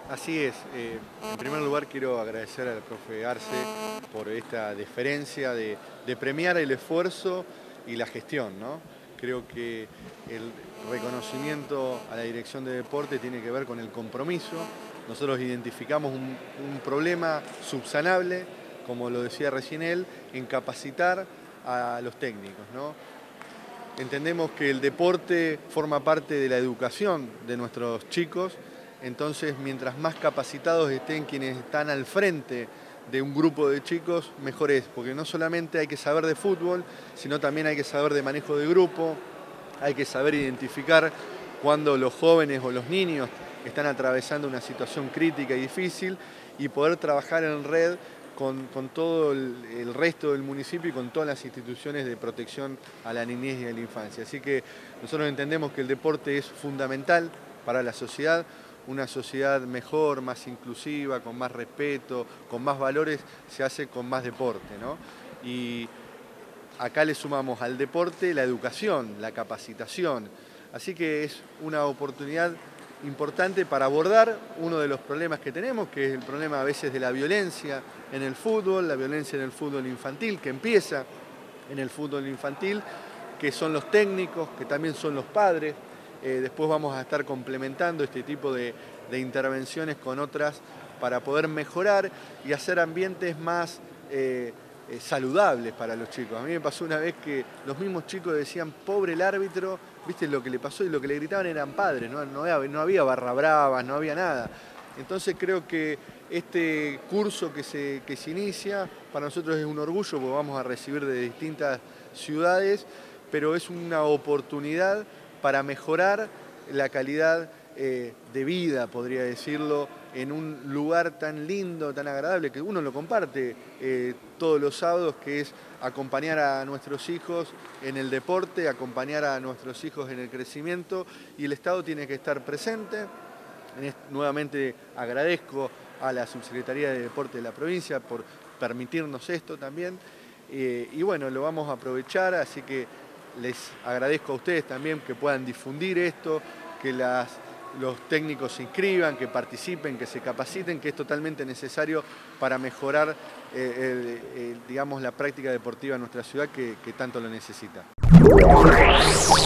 Así es. En primer lugar quiero agradecer al profe Arce por esta deferencia de premiar el esfuerzo y la gestión, ¿no? Creo que el reconocimiento a la dirección de deporte tiene que ver con el compromiso. Nosotros identificamos un problema subsanable, como lo decía recién él, en capacitar a los técnicos, ¿no? Entendemos que el deporte forma parte de la educación de nuestros chicos, entonces mientras más capacitados estén quienes están al frente de un grupo de chicos, mejor es, porque no solamente hay que saber de fútbol, sino también hay que saber de manejo de grupo, hay que saber identificar cuando los jóvenes o los niños están atravesando una situación crítica y difícil y poder trabajar en red con todo el resto del municipio y con todas las instituciones de protección a la niñez y a la infancia. Así que nosotros entendemos que el deporte es fundamental para la sociedad, una sociedad mejor, más inclusiva, con más respeto, con más valores, se hace con más deporte, ¿no? Y acá le sumamos al deporte la educación, la capacitación. Así que es una oportunidad importante para abordar uno de los problemas que tenemos, que es el problema a veces de la violencia en el fútbol, la violencia en el fútbol infantil, que empieza en el fútbol infantil, que son los técnicos, que también son los padres. Después vamos a estar complementando este tipo de intervenciones con otras para poder mejorar y hacer ambientes más saludables para los chicos. A mí me pasó una vez que los mismos chicos decían, pobre el árbitro, viste lo que le pasó, y lo que le gritaban eran padres, no había barra bravas, no había nada. Entonces creo que este curso que se inicia para nosotros es un orgullo porque vamos a recibir de distintas ciudades, pero es una oportunidad para mejorar la calidad de vida, podría decirlo, en un lugar tan lindo, tan agradable, que uno lo comparte todos los sábados, que es acompañar a nuestros hijos en el deporte, acompañar a nuestros hijos en el crecimiento, y el Estado tiene que estar presente. Nuevamente agradezco a la Subsecretaría de Deporte de la provincia por permitirnos esto también, y bueno, lo vamos a aprovechar, así que les agradezco a ustedes también que puedan difundir esto, que los técnicos se inscriban, que participen, que se capaciten, que es totalmente necesario para mejorar digamos, la práctica deportiva en nuestra ciudad que tanto lo necesita.